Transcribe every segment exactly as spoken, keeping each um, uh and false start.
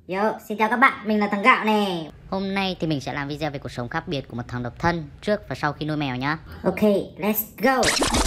Yo, xin chào các bạn, mình là thằng Gạo nè. Hôm nay thì mình sẽ làm video về cuộc sống khác biệt của một thằng độc thân trước và sau khi nuôi mèo nhá. Ok, let's go.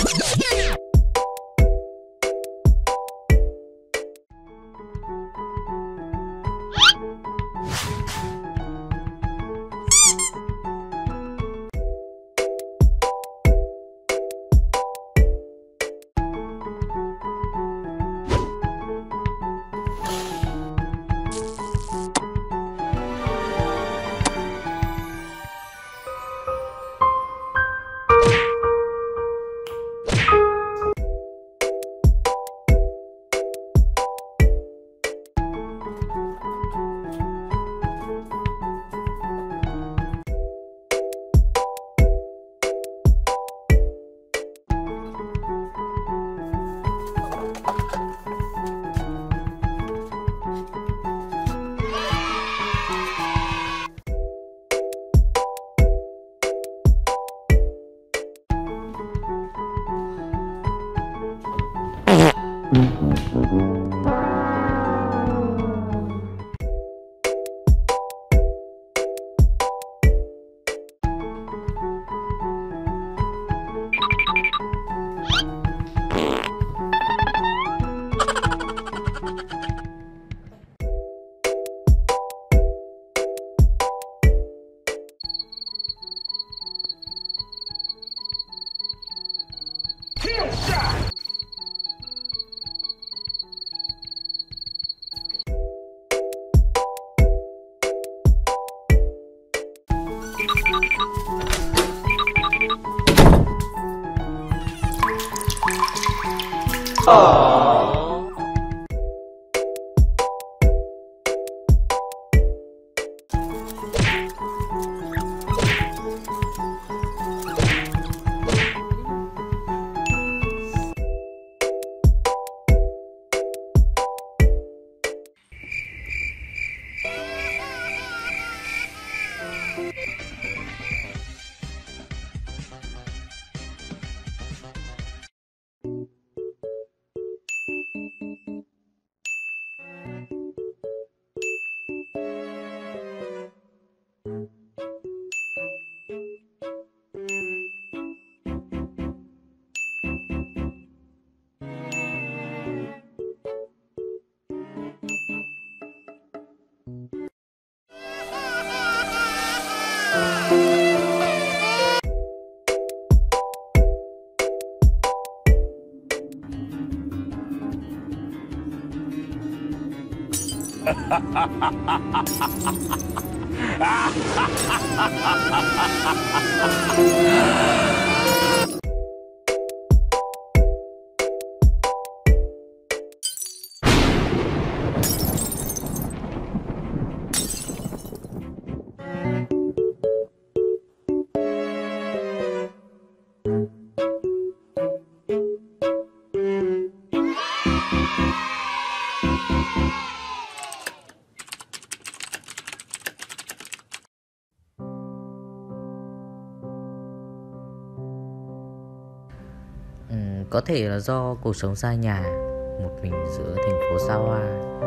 Có thể là do cuộc sống xa nhà, một mình giữa thành phố xa hoa,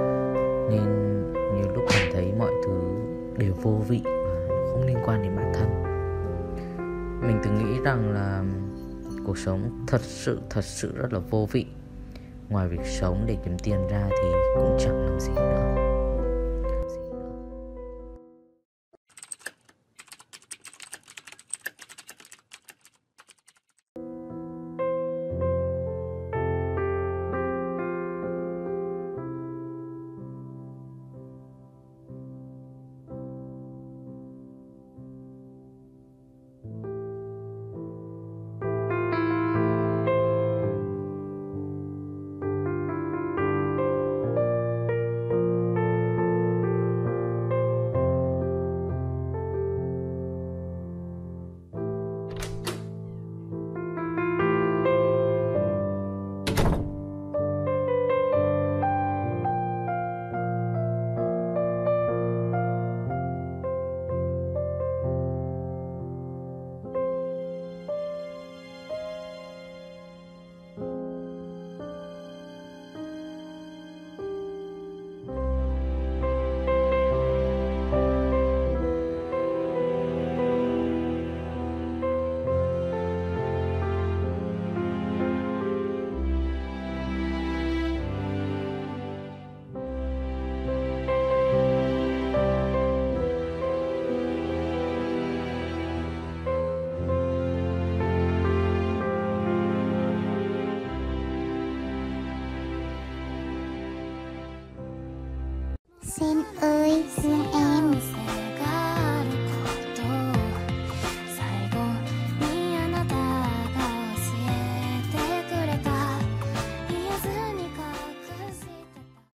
nên nhiều lúc cảm thấy mọi thứ đều vô vị và không liên quan đến bản thân. Mình từng nghĩ rằng là cuộc sống thật sự thật sự rất là vô vị. Ngoài việc sống để kiếm tiền ra thì cũng chẳng làm gì nữa.